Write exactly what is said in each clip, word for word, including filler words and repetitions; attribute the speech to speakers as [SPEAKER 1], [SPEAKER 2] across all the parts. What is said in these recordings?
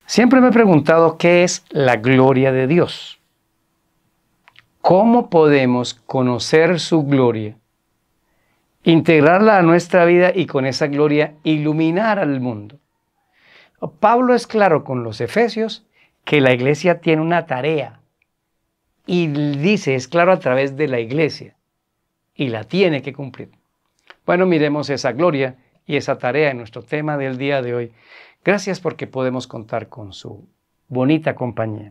[SPEAKER 1] Siempre me he preguntado qué es la gloria de Dios. ¿Cómo podemos conocer su gloria, integrarla a nuestra vida y con esa gloria iluminar al mundo? Pablo es claro con los Efesios que la iglesia tiene una tarea y dice, es claro a través de la iglesia y la tiene que cumplir. Bueno, miremos esa gloria y esa tarea en nuestro tema del día de hoy. Gracias porque podemos contar con su bonita compañía.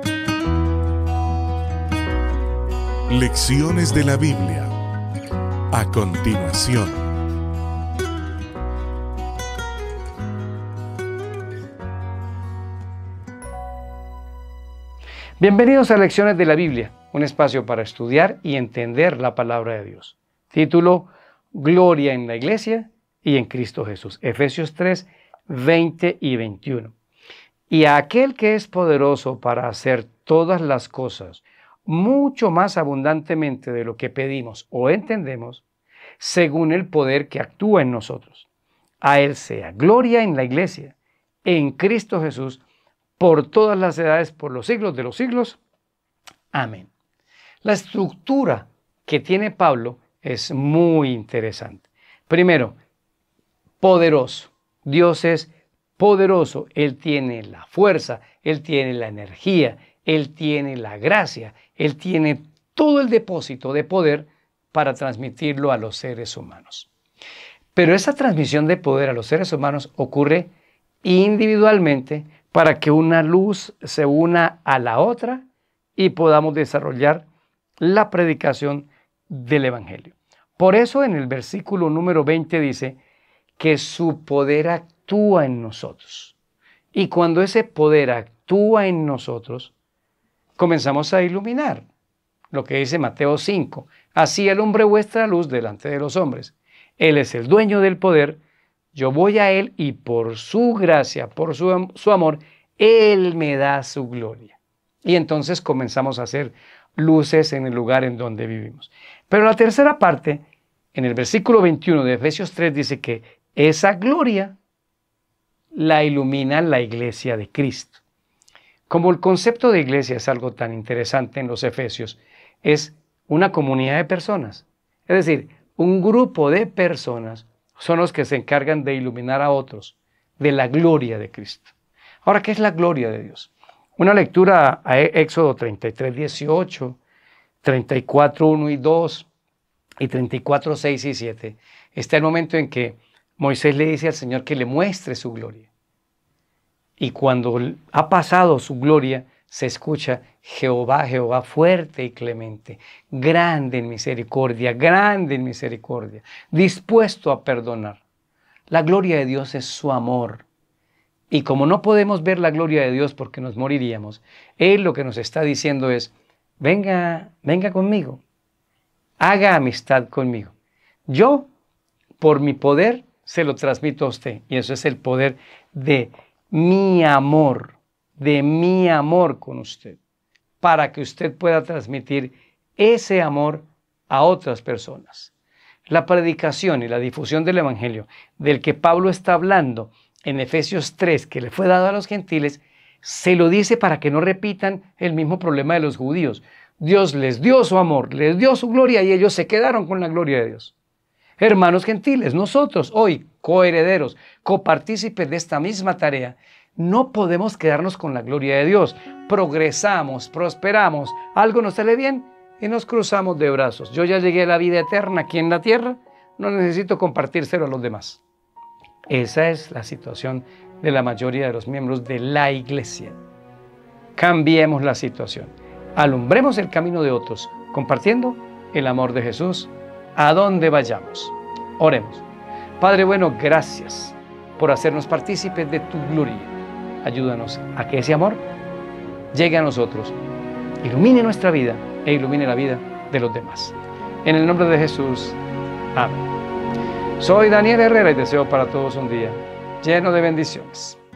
[SPEAKER 2] Lecciones de la Biblia. A continuación.
[SPEAKER 1] Bienvenidos a Lecciones de la Biblia, un espacio para estudiar y entender la palabra de Dios. Título: Gloria en la Iglesia y en Cristo Jesús. Efesios tres, veinte y veintiuno. Y a aquel que es poderoso para hacer todas las cosas mucho más abundantemente de lo que pedimos o entendemos, según el poder que actúa en nosotros. A Él sea gloria en la Iglesia, en Cristo Jesús, por todas las edades, por los siglos de los siglos. Amén. La estructura que tiene Pablo es muy interesante. Primero, poderoso. Dios es poderoso. Él tiene la fuerza, Él tiene la energía, Él tiene la gracia, Él tiene todo el depósito de poder para transmitirlo a los seres humanos. Pero esa transmisión de poder a los seres humanos ocurre individualmente para que una luz se una a la otra y podamos desarrollar la predicación del Evangelio. Por eso en el versículo número veinte dice que su poder actúa en nosotros. Y cuando ese poder actúa en nosotros, comenzamos a iluminar. Lo que dice Mateo cinco. Así alumbre vuestra luz delante de los hombres. Él es el dueño del poder. Yo voy a Él y por su gracia, por su, su amor, Él me da su gloria. Y entonces comenzamos a hacer luces en el lugar en donde vivimos. Pero la tercera parte, en el versículo veintiuno de Efesios tres, dice que esa gloria la ilumina la iglesia de Cristo. Como el concepto de iglesia es algo tan interesante en los Efesios, es una comunidad de personas. Es decir, un grupo de personas son los que se encargan de iluminar a otros de la gloria de Cristo. Ahora, ¿qué es la gloria de Dios? Una lectura a Éxodo treinta y tres, dieciocho, treinta y cuatro, uno y dos y treinta y cuatro, seis y siete. Está el momento en que Moisés le dice al Señor que le muestre su gloria. Y cuando ha pasado su gloria, se escucha Jehová, Jehová fuerte y clemente, grande en misericordia, grande en misericordia, dispuesto a perdonar. La gloria de Dios es su amor. Y como no podemos ver la gloria de Dios porque nos moriríamos, Él lo que nos está diciendo es, venga, venga conmigo, haga amistad conmigo. Yo, por mi poder, se lo transmito a usted. Y eso es el poder de mi amor, de mi amor con usted, para que usted pueda transmitir ese amor a otras personas. La predicación y la difusión del Evangelio, del que Pablo está hablando en Efesios tres, que le fue dado a los gentiles, se lo dice para que no repitan el mismo problema de los judíos. Dios les dio su amor, les dio su gloria y ellos se quedaron con la gloria de Dios. Hermanos gentiles, nosotros hoy, coherederos, copartícipes de esta misma tarea, no podemos quedarnos con la gloria de Dios. Progresamos, prosperamos, algo nos sale bien y nos cruzamos de brazos. Yo ya llegué a la vida eterna aquí en la tierra, no necesito compartírselo a los demás. Esa es la situación de la mayoría de los miembros de la iglesia. Cambiemos la situación. Alumbremos el camino de otros, compartiendo el amor de Jesús a donde vayamos. Oremos. Padre bueno, gracias por hacernos partícipes de tu gloria. Ayúdanos a que ese amor llegue a nosotros, ilumine nuestra vida e ilumine la vida de los demás. En el nombre de Jesús. Amén. Soy Daniel Herrera y deseo para todos un día lleno de bendiciones.